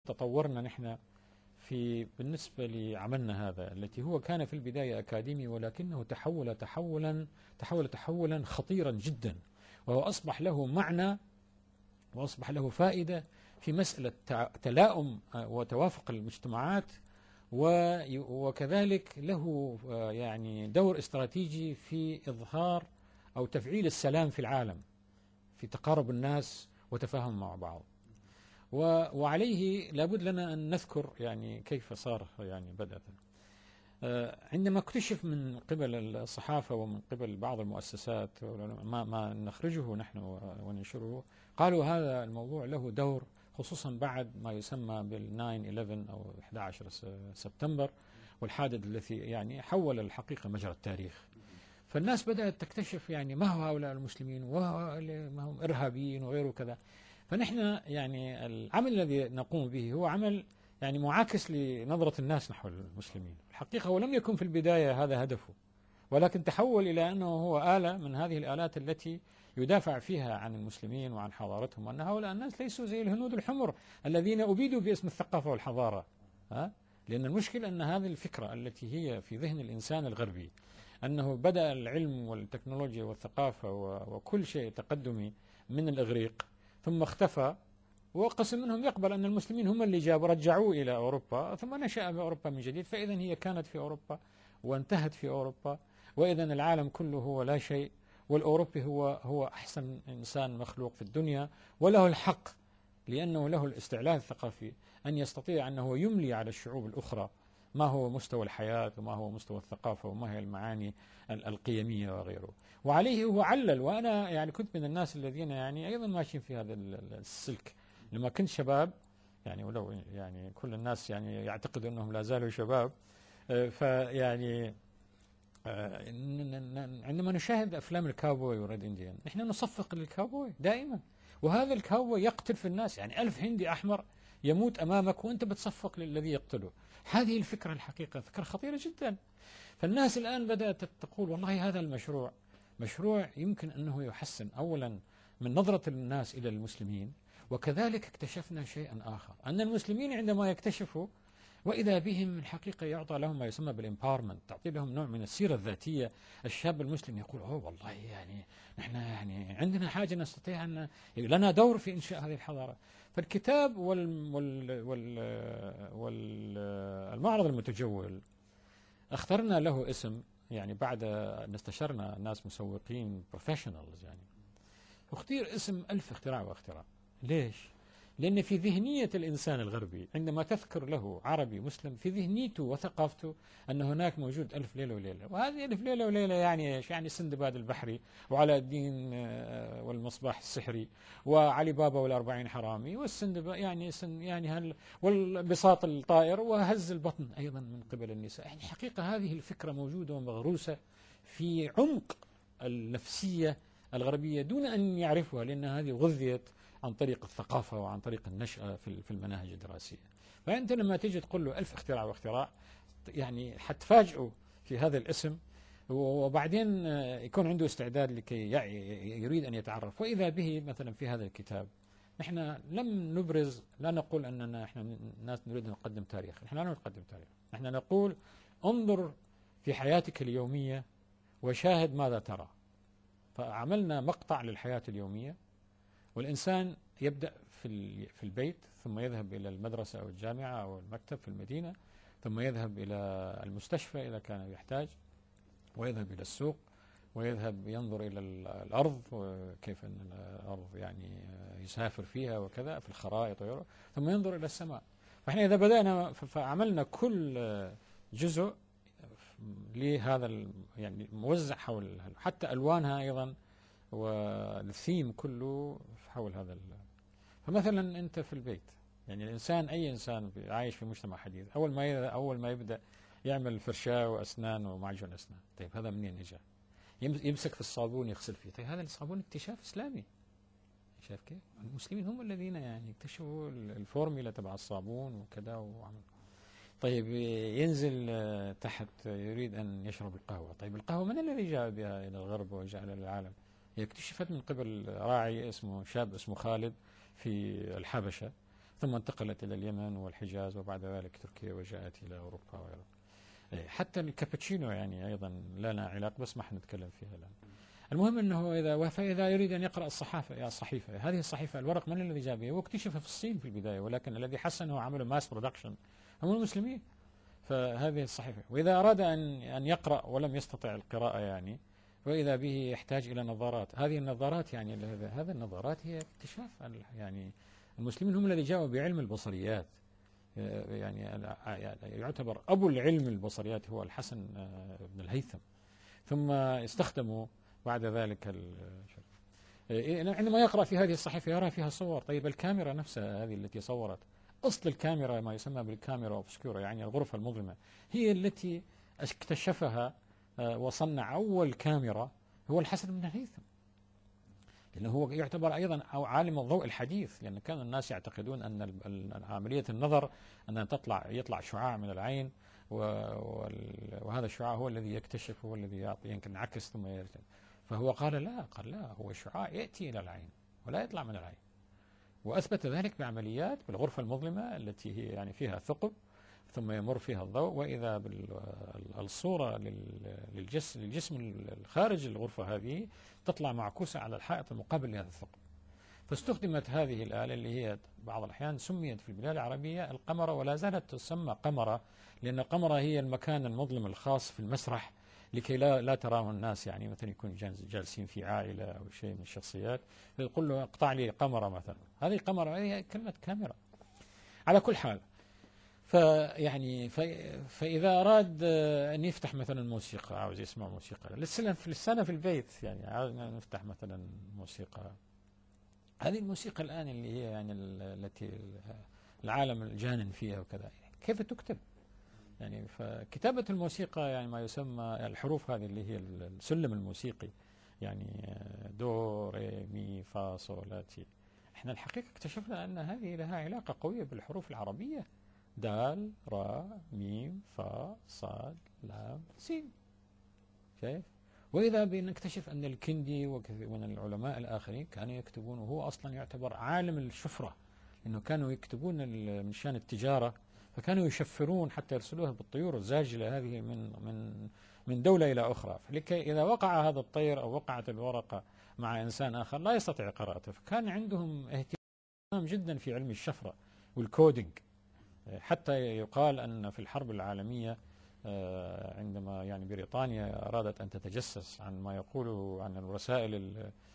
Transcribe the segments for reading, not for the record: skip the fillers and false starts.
تطورنا نحن في بالنسبة لعملنا هذا التي هو كان في البداية أكاديمي، ولكنه تحولا خطيرا جدا، وهو أصبح له معنى وأصبح له فائدة في مسألة تلاؤم وتوافق المجتمعات، وكذلك له يعني دور استراتيجي في إظهار أو تفعيل السلام في العالم، في تقارب الناس وتفاهم مع بعض. وعليه لابد لنا أن نذكر يعني كيف صار يعني بدأت. عندما اكتشف من قبل الصحافة ومن قبل بعض المؤسسات ما نخرجه نحن وننشره، قالوا هذا الموضوع له دور، خصوصا بعد ما يسمى بال9/11 أو 11 سبتمبر والحادث الذي يعني حول الحقيقة مجرى التاريخ. فالناس بدأت تكتشف يعني ما هو هؤلاء المسلمين وما هم إرهابيين وغيره كذا. فنحن يعني العمل الذي نقوم به هو عمل يعني معاكس لنظرة الناس نحو المسلمين. الحقيقة هو لم يكن في البداية هذا هدفه، ولكن تحول إلى أنه هو آلة من هذه الآلات التي يدافع فيها عن المسلمين وعن حضارتهم، وأن هؤلاء الناس ليسوا زي الهنود الحمر الذين أبيدوا باسم الثقافة والحضارة. لأن المشكلة أن هذه الفكرة التي هي في ذهن الإنسان الغربي، أنه بدأ العلم والتكنولوجيا والثقافة وكل شيء تقدمي من الإغريق ثم اختفى، وقسم منهم يقبل أن المسلمين هم اللي جابوا رجعوه إلى أوروبا، ثم نشأ في أوروبا من جديد. فإذا هي كانت في أوروبا وانتهت في أوروبا، وإذا العالم كله هو لا شيء، والأوروبي هو أحسن إنسان مخلوق في الدنيا، وله الحق لأنه له الاستعلاء الثقافي أن يستطيع أنه يملي على الشعوب الأخرى ما هو مستوى الحياة وما هو مستوى الثقافة وما هي المعاني القيمية وغيره. وعليه هو علل. وأنا يعني كنت من الناس الذين يعني أيضا ماشيين في هذا السلك لما كنت شباب، يعني ولو يعني كل الناس يعني يعتقدوا أنهم لا زالوا شباب. فيعني عندما نشاهد أفلام الكاوبوي والريد إنديان نحن نصفق للكاوبوي دائما، وهذا الكاوبوي يقتل في الناس، يعني 1000 هندي أحمر يموت أمامك وأنت بتصفق للذي يقتله. هذه الفكرة الحقيقة فكرة خطيرة جدا. فالناس الآن بدأت تقول والله هذا المشروع مشروع يمكن أنه يحسن أولا من نظرة الناس إلى المسلمين، وكذلك اكتشفنا شيئا آخر، أن المسلمين عندما يكتشفوا وإذا بهم الحقيقة يعطى لهم ما يسمى بالإمباورمنت، تعطي لهم نوع من السيرة الذاتية. الشاب المسلم يقول والله يعني نحن يعني عندنا حاجة نستطيع أن لنا دور في إنشاء هذه الحضارة. فالكتاب والمعرض المتجول اخترنا له اسم، يعني بعد أن استشرنا ناس مسوقين بروفيشنالز، يعني اختير اسم 1000 اختراع واختراع. ليش؟ لأن في ذهنية الإنسان الغربي عندما تذكر له عربي مسلم، في ذهنيته وثقافته أن هناك موجود 1000 ليلة وليلة. وهذه 1000 ليلة وليلة يعني إيش؟ يعني سندباد البحري وعلاء الدين والمصباح السحري وعلي بابا والأربعين حرامي والسندباد يعني والبساط الطائر وهز البطن أيضا من قبل النساء. يعني حقيقة هذه الفكرة موجودة ومغروسة في عمق النفسية الغربية دون أن يعرفها، لأن هذه غذيت عن طريق الثقافة وعن طريق النشأة في المناهج الدراسية. فأنت لما تيجي تقول له 1000 اختراع واختراع، يعني حتفاجئه في هذا الاسم، وبعدين يكون عنده استعداد لكي يريد أن يتعرف. وإذا به مثلا في هذا الكتاب نحن لم نبرز، لا نقول أننا إحنا ناس نريد أن نقدم تاريخ، نحن لا نقدم تاريخ، نحن نقول انظر في حياتك اليومية وشاهد ماذا ترى. فعملنا مقطع للحياة اليومية، والإنسان يبدأ في البيت، ثم يذهب إلى المدرسة أو الجامعة أو المكتب في المدينة، ثم يذهب إلى المستشفى إذا كان يحتاج، ويذهب إلى السوق، ويذهب ينظر إلى الأرض وكيف أن الأرض يعني يسافر فيها وكذا في الخرائط وغيره، ثم ينظر إلى السماء. فإحنا إذا بدأنا فعملنا كل جزء لهذا يعني موزع حول، حتى ألوانها أيضا والثيم كله حول هذا. فمثلا أنت في البيت، يعني الإنسان أي إنسان عايش في مجتمع حديث أول ما يبدأ يعمل فرشاة وأسنان ومعجون أسنان، طيب هذا منين إجا؟ يمسك في الصابون يغسل فيه. طيب هذا الصابون اكتشاف إسلامي، شايف كيف؟ المسلمين هم الذين يعني اكتشفوا الفورميلا تبع الصابون وكذا وعمل. طيب ينزل تحت يريد أن يشرب القهوة، طيب القهوة من الذي جاء بها إلى الغرب وجاء إلى العالم؟ هي اكتشفت من قبل راعي شاب اسمه خالد في الحبشة، ثم انتقلت إلى اليمن والحجاز وبعد ذلك تركيا وجاءت إلى أوروبا وغيرها. حتى الكابتشينو يعني أيضا لنا علاقة بس ما حنتكلم فيها الآن. المهم أنه فإذا يريد أن يقرأ الصحيفة هذه الصحيفة الورق من الذي جاب بها؟ هو اكتشفها في الصين في البداية، ولكن الذي حسنه وعمله ماس برودكشن هم المسلمين. فهذه الصحيفة، وإذا أراد أن يقرأ ولم يستطع القراءة يعني، وإذا به يحتاج إلى نظارات. هذه النظارات يعني هذه النظارات هي اكتشاف يعني المسلمين هم الذي جاءوا بعلم البصريات. يعني يعتبر أبو العلم البصريات هو الحسن بن الهيثم. ثم استخدموا بعد ذلك عندما يقرأ في هذه الصحيفة يرى فيها صور. طيب الكاميرا نفسها هذه التي صورت، أصل الكاميرا ما يسمى بالكاميرا أوبسكورا يعني الغرفة المظلمة، هي التي اكتشفها وصنع أول كاميرا هو الحسن بن الهيثم، لأنه هو يعتبر أيضا أو عالم الضوء الحديث، لأن كان الناس يعتقدون أن عملية النظر أن يطلع شعاع من العين، وهذا الشعاع هو الذي يكتشف، هو الذي يعطي يمكن عكس ثم يرجع. فهو قال لا هو الشعاع يأتي إلى العين ولا يطلع من العين، وأثبت ذلك بعمليات بالغرفة المظلمة التي هي يعني فيها ثقب ثم يمر فيها الضوء، وإذا بالصورة للجسم الخارج الغرفة هذه تطلع معكوسة على الحائط المقابل لهذا الثقب. فاستخدمت هذه الآلة اللي هي بعض الأحيان سميت في البلاد العربية القمرة، ولا زالت تسمى قمرة، لأن القمرة هي المكان المظلم الخاص في المسرح لكي لا تراه الناس، يعني مثلا يكون جالسين في عائلة أو شيء من الشخصيات فيقول له اقطع لي قمرة مثلا. هذه قمرة هي كلمة كاميرا. على كل حال فإذا أراد أن يفتح مثلا موسيقى، عاوز يسمع موسيقى لسنة في البيت، يعني عاوز نفتح مثلا موسيقى، هذه الموسيقى الآن اللي هي يعني التي العالم الجانن فيها وكذا، كيف تكتب؟ يعني فكتابة الموسيقى يعني ما يسمى الحروف هذه اللي هي السلم الموسيقي، يعني دو ري مي فا صول لا تي. احنا الحقيقة اكتشفنا أن هذه لها علاقة قوية بالحروف العربية، دال را ميم فا صاد لام سين. شايف؟ وإذا بنكتشف أن الكندي ومن العلماء الآخرين كانوا يكتبون، وهو أصلا يعتبر عالم الشفرة، لأنه كانوا يكتبون من شان التجارة، فكانوا يشفرون حتى يرسلوها بالطيور الزاجلة هذه من دولة إلى أخرى، فلكي إذا وقع هذا الطير أو وقعت الورقة مع إنسان آخر لا يستطيع قراءته. فكان عندهم اهتمام جدا في علم الشفرة والكودينج، حتى يقال أن في الحرب العالمية عندما يعني بريطانيا أرادت أن تتجسس عن ما يقوله عن الوسائل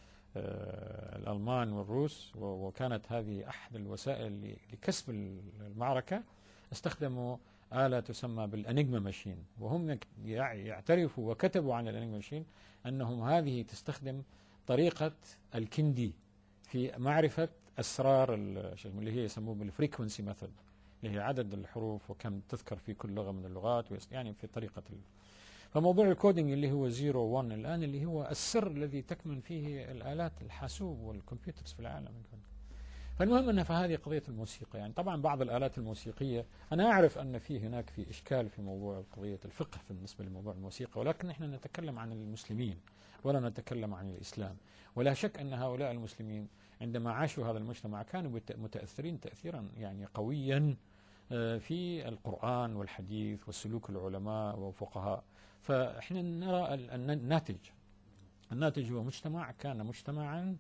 الألمان والروس، وكانت هذه أحد الوسائل لكسب المعركة، استخدموا آلة تسمى بالأنيجما ماشين، وهم يعترفوا وكتبوا عن الأنيجما ماشين أنهم هذه تستخدم طريقة الكندي في معرفة أسرار اللي هي يسموه بالفريكونسي ميثود، اللي هي عدد الحروف وكم تذكر في كل لغة من اللغات، يعني في طريقة فموضوع الكودينج اللي هو 0 1 الآن اللي هو السر الذي تكمن فيه الآلات الحاسوب والكمبيوترز في العالم. فالمهم أن فهذه قضية الموسيقى، يعني طبعا بعض الآلات الموسيقية أنا أعرف أن هناك في إشكال في موضوع قضية الفقه بالنسبة لموضوع الموسيقى، ولكن نحن نتكلم عن المسلمين ولا نتكلم عن الإسلام. ولا شك أن هؤلاء المسلمين عندما عاشوا هذا المجتمع كانوا متأثرين تأثيرا يعني قويا في القرآن والحديث والسلوك العلماء والفقهاء. فإحنا نرى الناتج هو مجتمع كان مجتمعا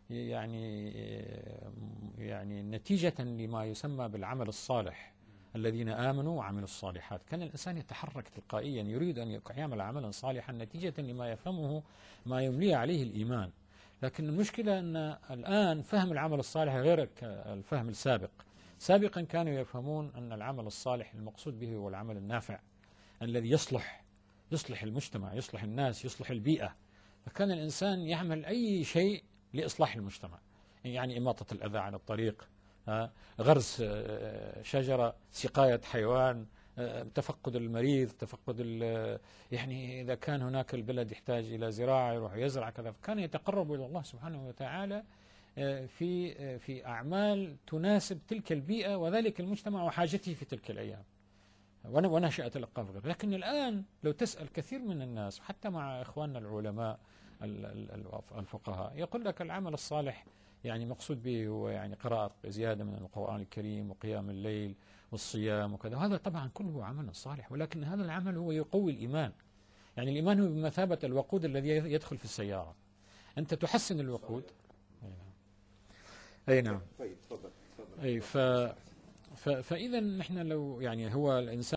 يعني نتيجة لما يسمى بالعمل الصالح، الذين آمنوا وعملوا الصالحات. كان الإنسان يتحرك تلقائيا يريد أن يعمل عملا صالحا نتيجة لما يفهمه ما يملي عليه الإيمان. لكن المشكلة أن الآن فهم العمل الصالح غير الفهم السابق. سابقا كانوا يفهمون أن العمل الصالح المقصود به هو العمل النافع الذي يصلح المجتمع، يصلح الناس، يصلح البيئة. فكان الإنسان يعمل أي شيء لإصلاح المجتمع، يعني إماطة الأذى عن الطريق، غرس شجرة، سقاية حيوان، تفقد المريض، يعني إذا كان هناك البلد يحتاج إلى زراعة يروح يزرع كذا. فكان يتقرب إلى الله سبحانه وتعالى في أعمال تناسب تلك البيئة وذلك المجتمع وحاجته في تلك الأيام، ونشأت الأوقاف غير. لكن الآن لو تسأل كثير من الناس حتى مع إخواننا العلماء الفقهاء يقول لك العمل الصالح يعني مقصود به هو يعني قراءة زيادة من القرآن الكريم وقيام الليل والصيام وكذا، وهذا طبعا كله عمل صالح، ولكن هذا العمل هو يقوي الإيمان. يعني الإيمان هو بمثابة الوقود الذي يدخل في السيارة، أنت تحسن الوقود. أي نعم. طيب تفضل. أي فإذا نحن لو يعني هو الإنسان